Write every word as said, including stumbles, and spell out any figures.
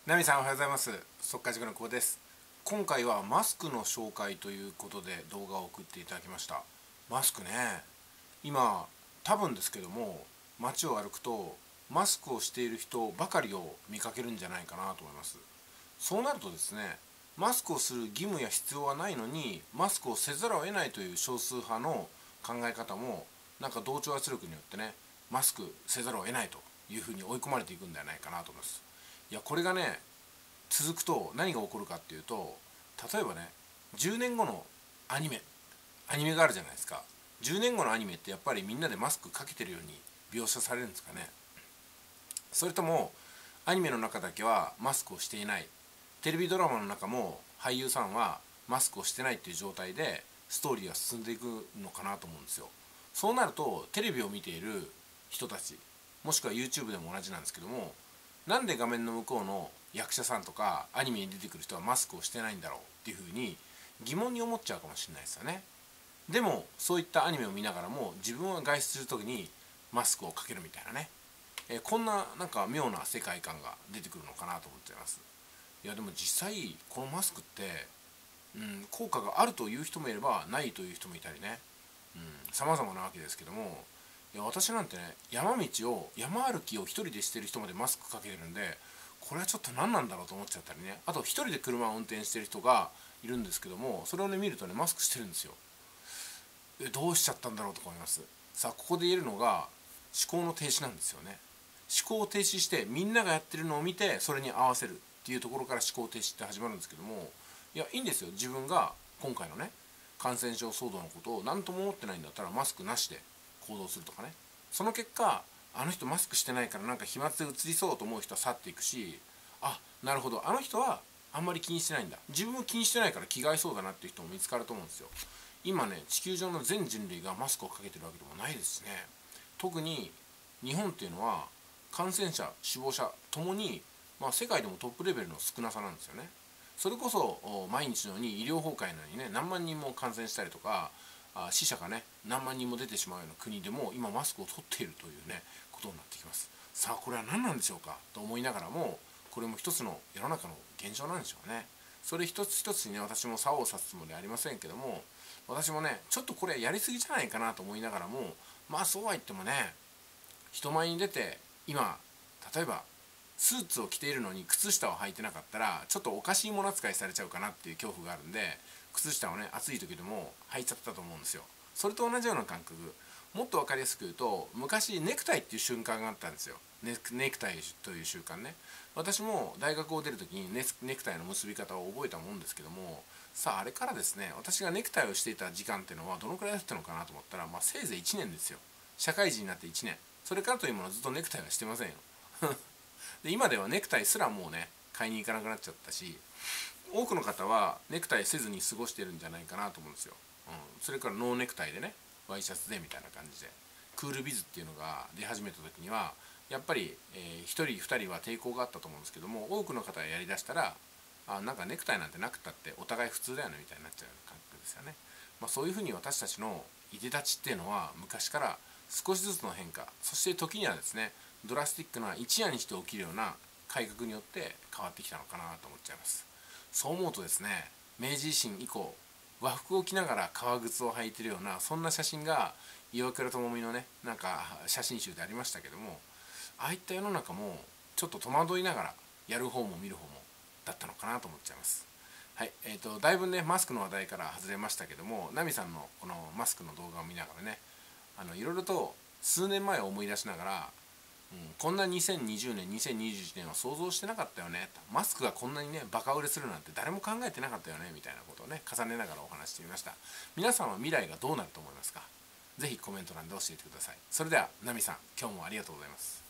ナミさんおはようございます。速稼塾の久保です。今回はマスクの紹介ということで動画を送っていただきました。マスクね、今多分ですけども街を歩くとマスクをしている人ばかりを見かけるんじゃないかなと思います。そうなるとですね、マスクをする義務や必要はないのにマスクをせざるを得ないという少数派の考え方もなんか同調圧力によってね、マスクせざるを得ないというふうに追い込まれていくんではないかなと思います。いやこれがね、続くと何が起こるかっていうと、例えばね、じゅうねんごのアニメアニメがあるじゃないですか。じゅうねんごのアニメってやっぱりみんなでマスクかけてるように描写されるんですかね。それともアニメの中だけはマスクをしていない、テレビドラマの中も俳優さんはマスクをしてないっていう状態でストーリーが進んでいくのかなと思うんですよ。そうなるとテレビを見ている人たち、もしくは YouTube でも同じなんですけども、なんで画面の向こうの役者さんとかアニメに出てくる人はマスクをしてないんだろうっていうふうに疑問に思っちゃうかもしれないですよね。でもそういったアニメを見ながらも自分は外出する時にマスクをかけるみたいなね、えーこんななんか妙な世界観が出てくるのかなと思っちゃいます。いやでも実際このマスクって、うん、効果があるという人もいればないという人もいたりね、さまざまなわけですけども、いや私なんてね、山道を山歩きを一人でしてる人までマスクかけてるんで、これはちょっと何なんだろうと思っちゃったりね。あと一人で車を運転してる人がいるんですけども、それをね見るとねマスクしてるんですよ。えどうしちゃったんだろうと思います。さあここで言えるのが思考の停止なんですよね。思考を停止してみんながやってるのを見てそれに合わせるっていうところから思考停止って始まるんですけども、いやいいんですよ。自分が今回のね感染症騒動のことを何とも思ってないんだったらマスクなしで行動するとかね。その結果あの人マスクしてないからなんか飛沫で移りそうと思う人は去っていくし、あなるほどあの人はあんまり気にしてないんだ、自分も気にしてないから気が合いそうだなっていう人も見つかると思うんですよ。今ね地球上の全人類がマスクをかけてるわけでもないですしね。特に日本っていうのは感染者死亡者ともに、まあ、世界でもトップレベルの少なさなんですよね。それこそ毎日のように医療崩壊のようにね何万人も感染したりとか、あ死者がね何万人も出てしまうような国でも今マスクを取っているというねことになってきます。さあこれは何なんでしょうかと思いながらも、これも一つの世の中の現状なんでしょうね。それ一つ一つにね私も竿を差すつもりはありませんけども、私もねちょっとこれやりすぎじゃないかなと思いながらも、まあそうは言ってもね、人前に出て今例えばスーツを着ているのに靴下を履いてなかったらちょっとおかしいもの扱いされちゃうかなっていう恐怖があるんで、靴下をね暑い時でも履いちゃったと思うんですよ。それと同じような感覚、もっと分かりやすく言うと昔ネクタイっていう瞬間があったんですよ。ネネクタイという習慣ね。私も大学を出る時にネネクタイの結び方を覚えたもんですけども、さああれからですね、私がネクタイをしていた時間っていうのはどのくらいだったのかなと思ったら、まあ、せいぜいいちねんですよ。社会人になっていちねん、それからというものずっとネクタイはしてませんよで今ではネクタイすらもうね買いに行かなくなっちゃったし、多くの方はネクタイせずに過ごしてるんじゃないかなと思うんですよ、うん、それからノーネクタイでねワイシャツでみたいな感じで、クールビズっていうのが出始めた時にはやっぱり、えー、ひとりふたりは抵抗があったと思うんですけども、多くの方がやりだしたら、あなんかネクタイなんてなくたってお互い普通だよねみたいになっちゃうような感覚ですよね。まあ、そういうふうに私たちのいでたちっていうのは昔から少しずつの変化、そして時にはですねドラスティックな一夜にして起きるような改革によって変わってきたのかなと思っちゃいます。そう思うとですね、明治維新以降和服を着ながら革靴を履いてるようなそんな写真が岩倉智美のねなんか写真集でありましたけども、ああいった世の中もちょっと戸惑いながらやる方も見る方もだったのかなと思っちゃいます。はい、えーとだいぶねマスクの話題から外れましたけども、ナミさんのこのマスクの動画を見ながらね、あのいろいろと数年前を思い出しながら、うん、こんなにせんにじゅうねんにせんにじゅういちねんは想像してなかったよね、マスクがこんなにねバカ売れするなんて誰も考えてなかったよねみたいなことをね重ねながらお話してみました。皆さんは未来がどうなると思いますか？ぜひコメント欄で教えてください。それではナミさん、今日もありがとうございます。